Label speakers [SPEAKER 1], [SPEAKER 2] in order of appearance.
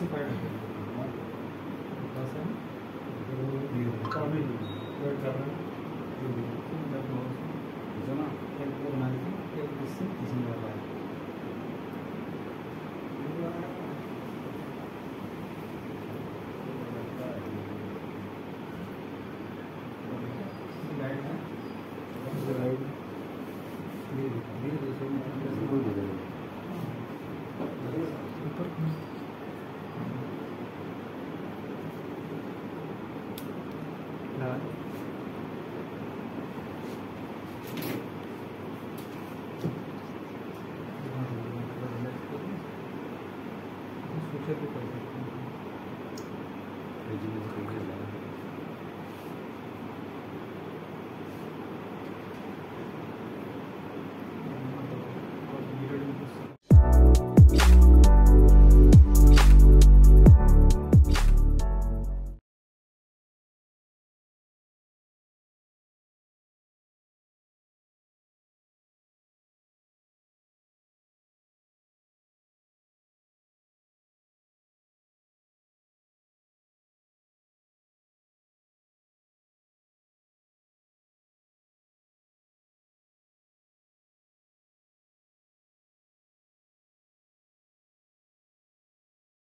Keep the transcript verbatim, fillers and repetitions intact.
[SPEAKER 1] specified है बस है कॉमन वर्ड कर रहा है जो ना एक को बना के एक इससे किसी में लगा है गाइड है गाइड धीरे धीरे धीरे सोचा भी कर सकते हैं